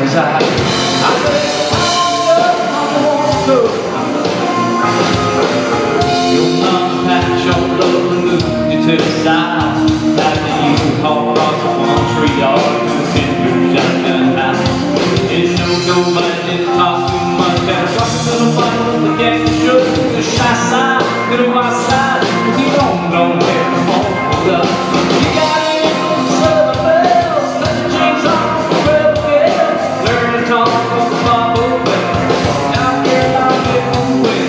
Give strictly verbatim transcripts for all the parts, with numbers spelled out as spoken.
side. I said, I want to. Your mom pat your love and moved you to the side. After you haul across the one tree yard to send your shotgun house. Didn't know nobody, didn't talk too much. Had a rock to the bottom, the gang shook. The shy side, get on my side. If you don't know where the phone up. You got it on the southern bells. Let the jinx on the rebel bell. Learn to talk on the bubble bell. Out here, I'll get away.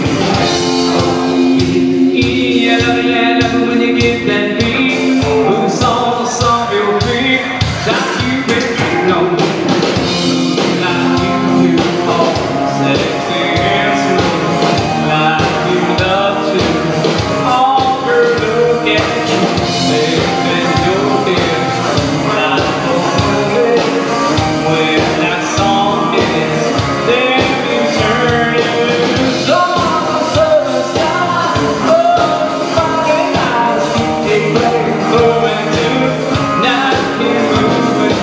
Yeah, love you, yeah, love you when you get that beat. Who saw the song your feet? Shot you, baby, you know. Like you do, all sexy and smooth. Like you love to. All girl, look at you. Baby, your head. Like the movie. When that song is, then you turn it loose on the southern sky. Oh, Friday nights, they play moving too. Now you can move it.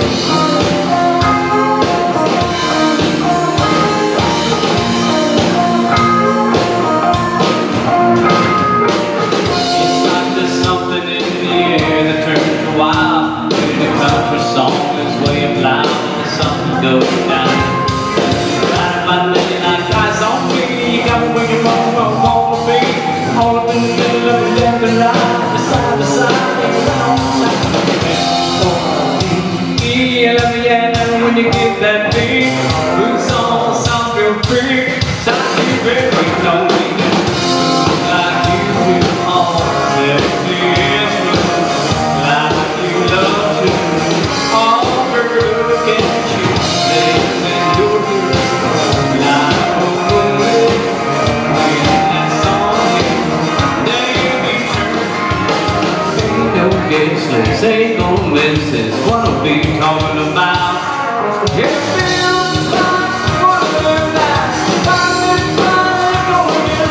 It's like there's something in the air that turns you wild. When the country song is way up loud, there's something goes down. Right by day like eyes on me, you got me where you want, where you want to be. All up in the middle of the left and right, side to side, and round to side. Yeah, love you, yeah, love you when you get that beat. Boots on, sound real free. Shot you, baby, don't be like you do, all sexy and smooth. Like you love to. All girl, look at you, baby, you're good. Like a movie. When that song is, then you turn. Ain't no guessless, ain't no misses. What I'll be talking about. It feels like one of them nights. Finally, finally going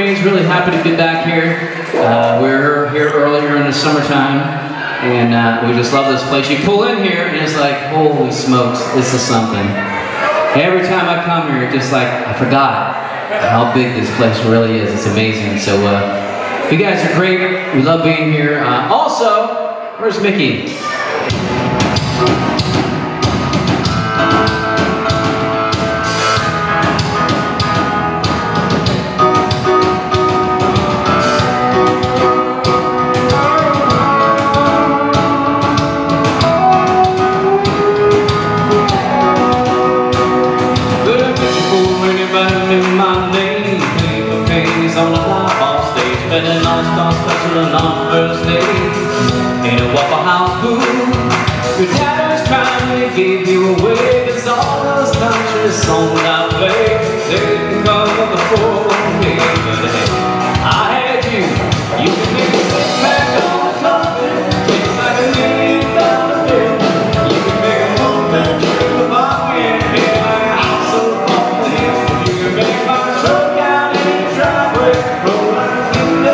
Range. Really happy to get back here. Uh, we were here earlier in the summertime, and uh, we just love this place. You pull in here, and it's like, holy smokes, this is something. Every time I come here, just like, I forgot how big this place really is. It's amazing. So, uh, you guys are great. We love being here. Uh, also, where's Mickey? Been an all-star special and on first day in a Waffle House booth. Your dad was trying to give you away, 'cause all those country songs I play, they can cover the full day. But hey, I had you. You can make a six-pack on the carpet, tastes like a million dollar bill. You can make a one-man trip of my wind, feel like a house up on the hill. You can make my truck out in the driveway, roll like a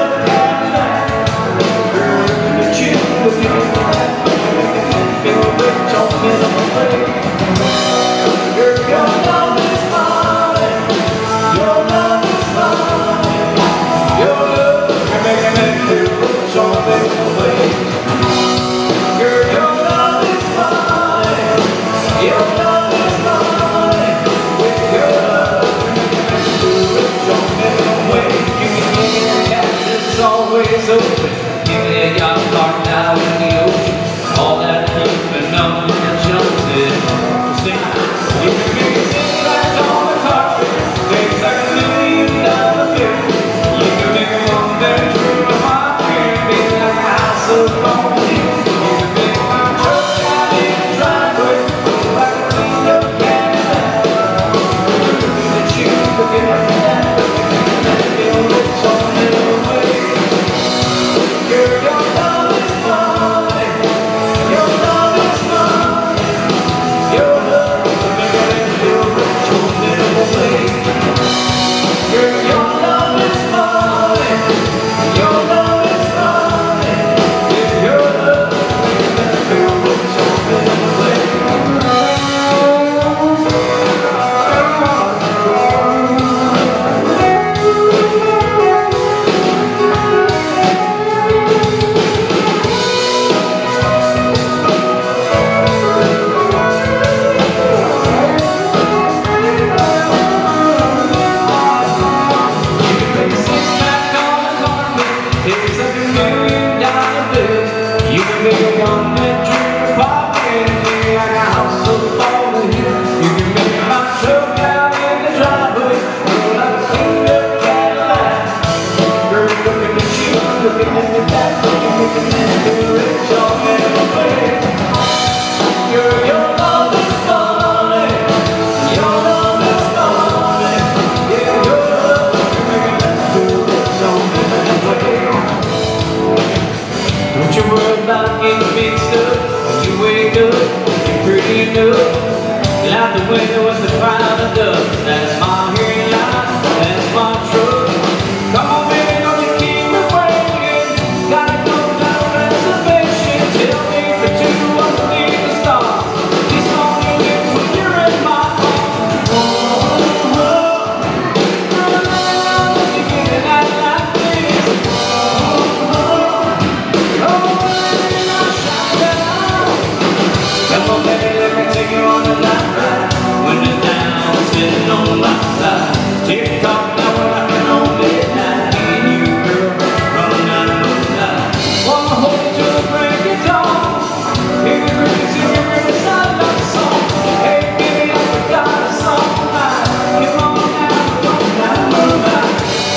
always open. Give me a yacht parked out in the ocean. All that keeping up with the Joneses. Sing, you can make it sing like on the carpet, things like a million dollar bill. You can make a one-man trip of my friend, be like a house up on the hill. You can make my truck out in the driveway, like a cleaned up Cadillac. That you forget that, that feel rich on the way. Your love is mine, your love is mine, your love is making me feel rich on the way. Your love is mine, your love is mine, your love is making me feel rich on the way. It's like a million dollar bill. You can make a one-man trip pop in me like a house up on the hill. You can make my truck out in the driveway, roll like a cleaned up Cadillac. Girl, looking at you, looking at me back, looking at me, feel rich all in the way. Girl, your love is mine, your love is mine, yeah, your love is making me feel rich all in the way. Don't you worry about getting mixed up. When you wake up, you're pretty enough. Get out the window with the crowd of doves. That's my hearing line, that's my truck. Come on, baby, don't you keep me waiting. Gotta go down reservation. Tell me for two, I'm leaving the stars. This song you get when you're in my arms. Oh, oh, oh. Girl, you get it out like this. Oh, oh. Come on, baby, let me take you on a night ride. When the down, sitting on my side. Tick-tock, now we're rocking on midnight. Me and you, girl, running out of moonlight. Wanna hold you till the break of dawn. Hear the crickets in your riverside love song. Hey, baby, I forgot a song tonight. Come on now, come on now, moonlight.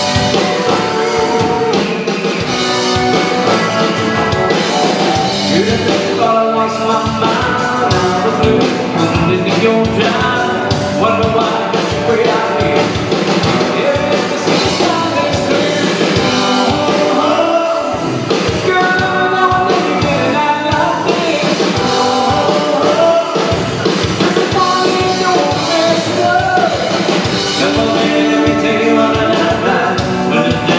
You done think I lost my mind. Out of blue, I'm into your drive. Wonder why I got you way out here. Yeah, it's the same time that's clear. Oh, oh, girl, I know I let you get it out like this. Oh, oh, there's a party in your best love. Come on, baby, let me take you on a night ride. When the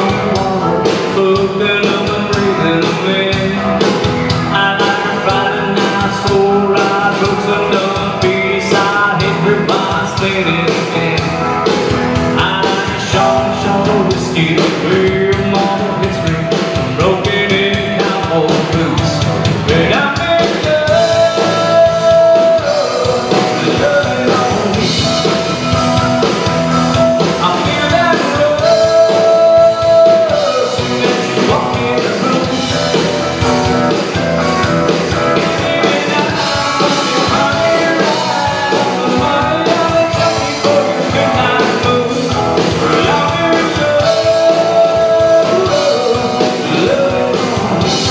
Open up and breathing them in. I like a Friday night soul ride, books and done peace. I hit ribeyes spinning again. I like a short, short whiskey, beer, model history, broken in cowboy boots. But I'm in love, loving on me. I feel that rush soon as you walk in the room. Giving out your money right, the money on the junkie for your good night mood. Well, I'm in love, loving on me.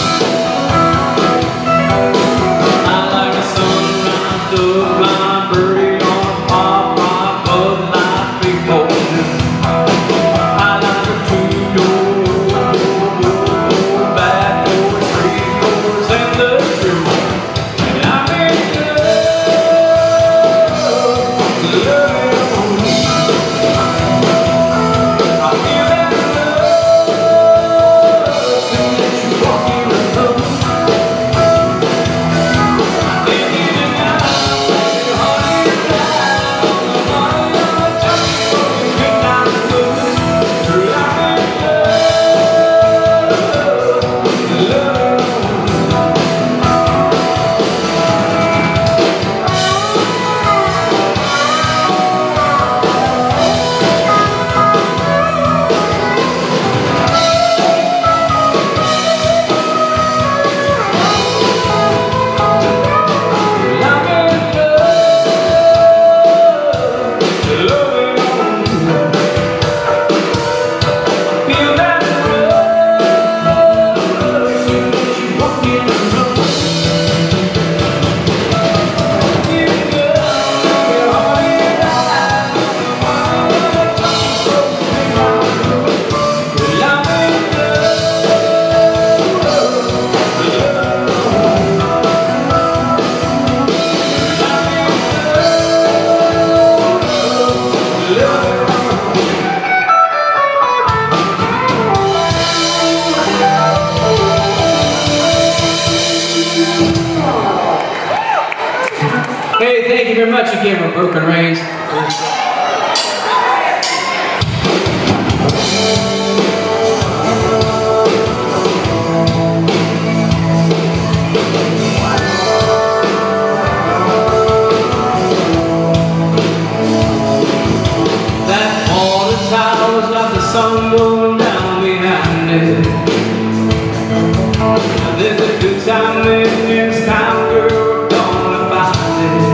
I like a sunrise dove, blind birdie on a pop rock, Bud Light, big motion. I like a two-door, back door, three doors, and the truth. And I'm in love, loving on me. I feel that love soon as you walk in the room. Then you deny, your heart is down, the money on the junkie for your good night blues. Girl, I'm in love, loving on me. Well, I'm in love, loving on you. Feel that rush soon as you walk in the room. You know your heart is out, the money on the junkie for your good night blues. Well, I'm in love, loving on you. Hey, thank you very much again for Broken Range. That morning tide was like the sun going down behind it. There's a good time in this time, girl, we're gonna find it.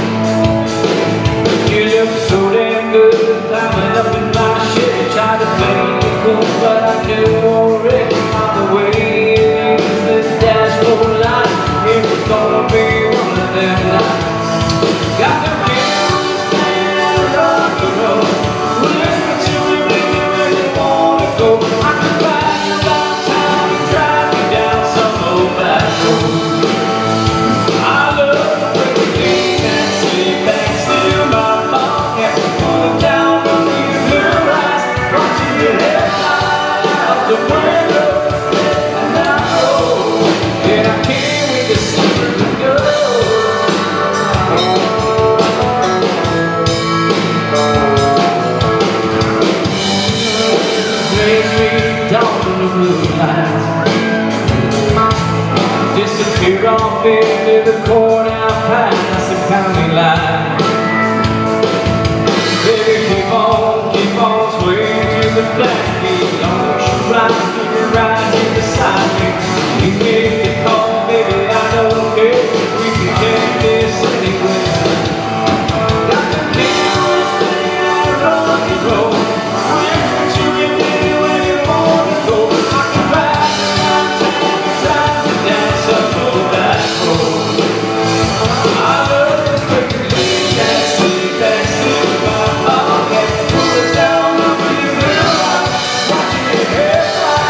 You look so damn good, climbing up in my shit. Tried to play it cool, but I knew already by the way it is this dashboard light. It was gonna be one of them nights. Got the feels and rock and roll. Listen to me when you really wanna go. I can find you about time to drive me down some old back road. I love the breaking and sleep and steal my pocket. Pull it down from your blue eyes, watching your head fly out the window. And I know that I can't wait to see where we go. Makes me dawn in the blue lights. Disappear off into the courthouse past the county line. Baby, keep on, keep on swaying to the black beat. Long as you ride here, right here beside me. You make the call, baby, I don't care. We can take this anywhere. Got the feels and rock and roll. Listen to me, baby, when you wanna go. I can ride around town and drive you down some old back road. I love the breaking that sleep, that sleep in my pocket. Pull it down, I'm in the watching your hair fly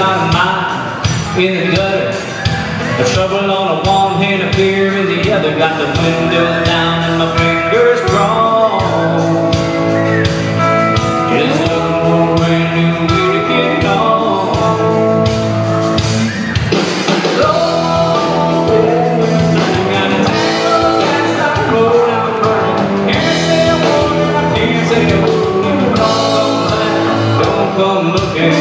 got a mind in the gutter. The trouble on the one hand, a fear in the other. Got the windows down and my fingers crossed. Just looking for a brand new way to get on. Lord, got a tangle of gas, I roll out burning. Can't say a word, I can't say a word. Don't come back, don't come looking.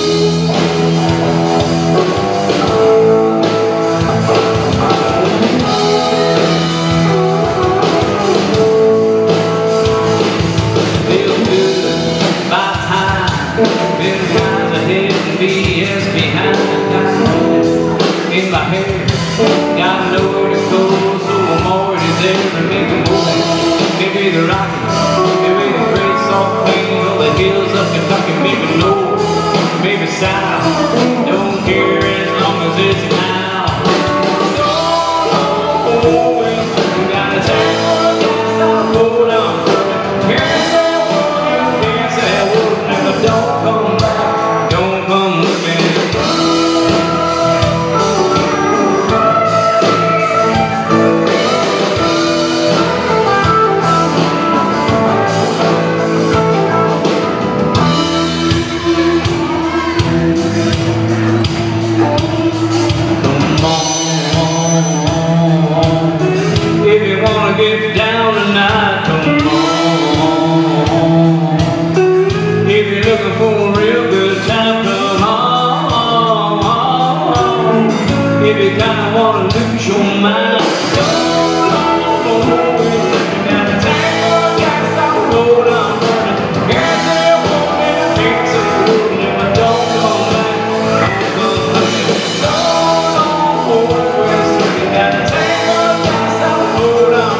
B S behind in my head, got nowhere to go, so I'm already there to make a move. Maybe the Rockies, maybe the great salt plains, or the hills of Kentucky, maybe north, maybe south. Don't care as long as it's now. So always got a tangle of gas, I'll hold on. Can't say a word, can't say a word, never don't come back. Get down tonight, come on. If you're looking for a real good time, come on. If you kinda wanna lose your mind, come on. Got a tangle of gas, I'll hold on burning. Can't say a word, and can't say a word, and I don't come back. Don't come back. So always got a tangle of gas, I'll hold on.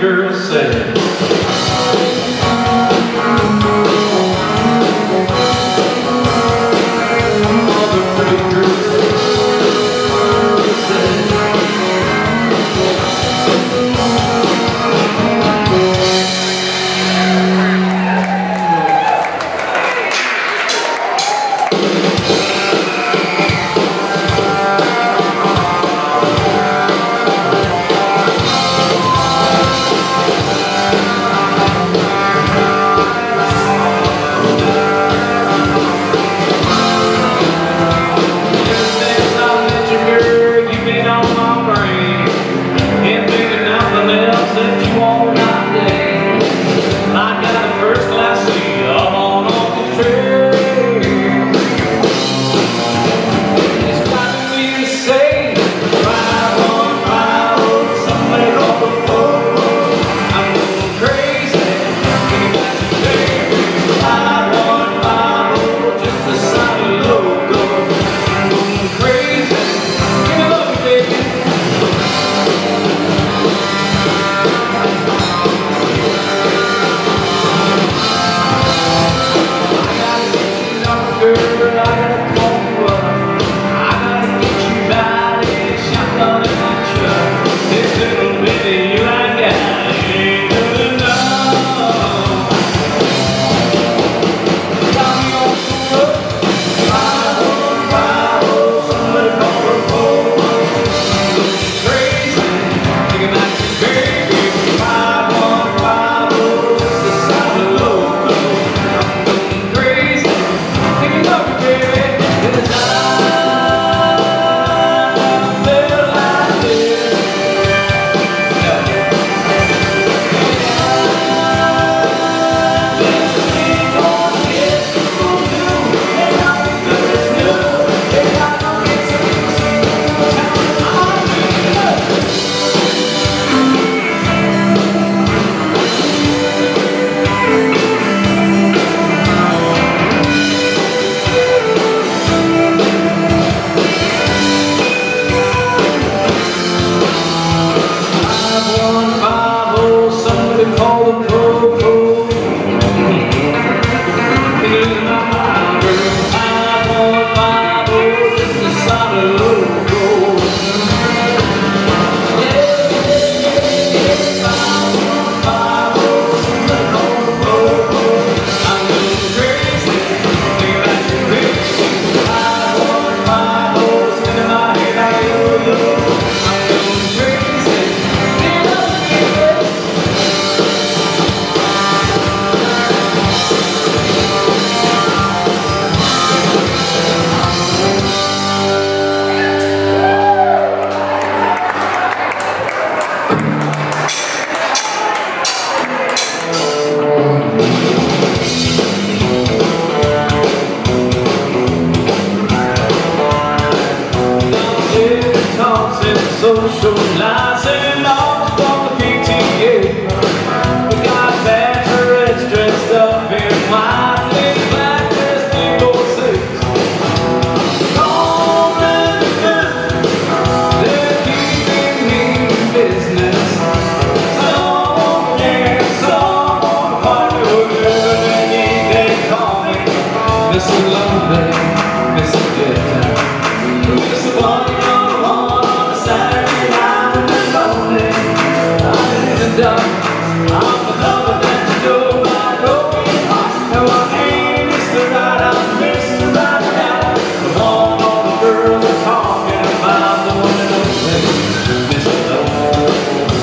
girl said. All the pretty girls said. Socializing all from the P T A. We got bachelorettes dressed up in white, laid black dressed in gold suits. Gone in the good, they're keeping me in business. Some dance, some party with and they call me Mister Lonely, Mister Good Time, Mister One. I'm another that you know by broken heart. No, I ain't Mister Right, I'm Mister Right now. The one all the girls are talking about, the one that knows Mister Love.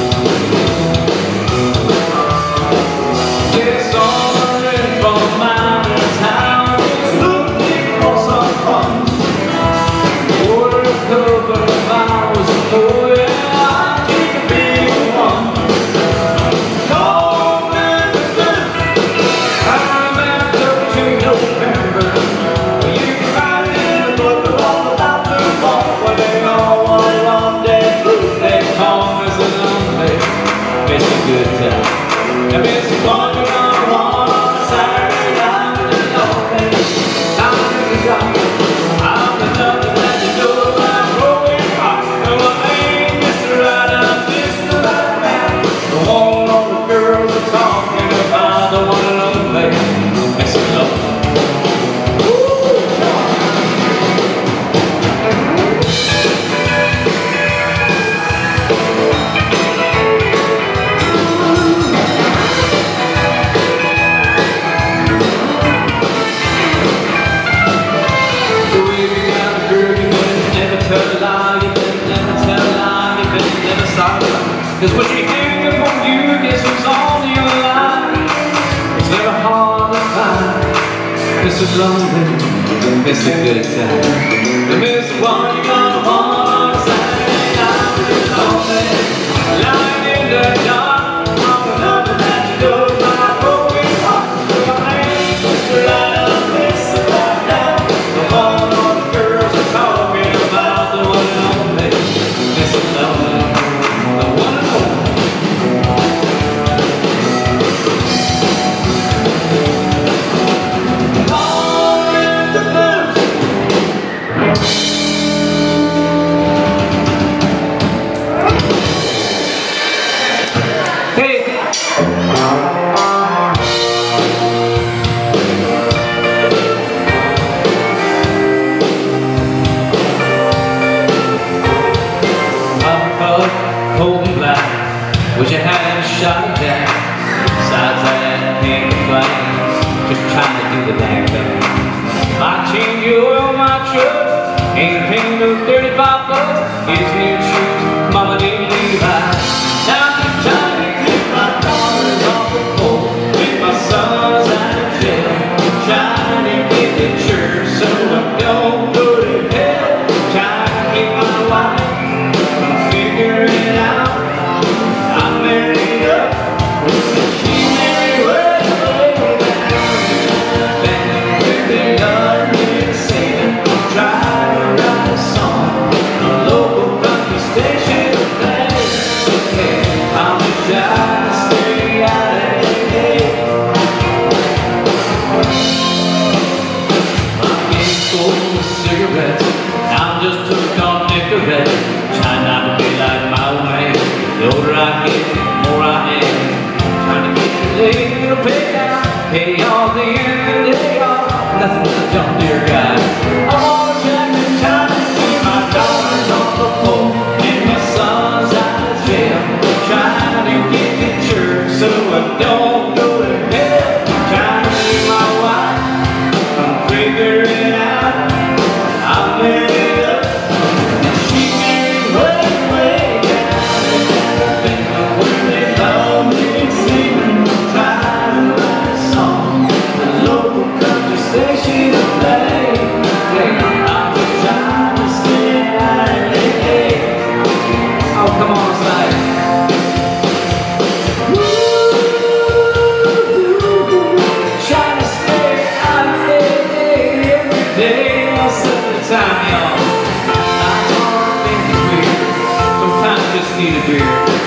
Yes, on the red from mountain town, it's looking for some fun. Order a couple of hours before, yeah, I keep a big one. Good time. And it's one on one on a Saturday night in the open. I'm in the dark. I'm another that you know by broken heart. No, I ain't Mister Right, I'm Mister Right now. The one Cause when she hang up on you, guess who's on your line? It's never hard to find Mister Lonely, Mister Good Time, the Mister One you're gonna want on Saturday night. Lonely, lying in the dark, I'm another that you know my broken heart. My name is right up this right now. Come on, all the girls are talking about the one and only Mister Lonely, the one and only. Cold and black, wish I had a shot at that. Besides that, pink flame, just trying to do the dang thing. I change the oil on my truck, ain't paying no thirty-five bucks. It's new shoes, mama didn't leave out. Now I'm trying to keep my daughters off the pole, with my sons out of jail, trying to get to church so I don't go to hell. Trying to get my wife from figuring it out. I'm married up, she married way, way down. Back with their garden singing, trying to write a song. A local country station plays, okay, I'm just trying to stay out of it. I'm getting cold with cigarettes, I'm just hooked on Nicorette. Trying not to be like my old man. The older I get, the more I am. Trying to get your little pay down, pay all the end of the day off. Nothing but a John Deere guy. I'm all trying to try to keep my daughters off the pole and my sons out of jail. Trying to get to church so I don't go to hell. Trying to keep my wife from figuring out I'm married up. She married way, way down. Where they love me singing, trying to write a song. The local country station play. I'm just trying to stay out of it. Oh, come on, slide. Trying to stay out of it every day. Most of the time, y'all. I'm hard and weird. Sometimes I just need a beer.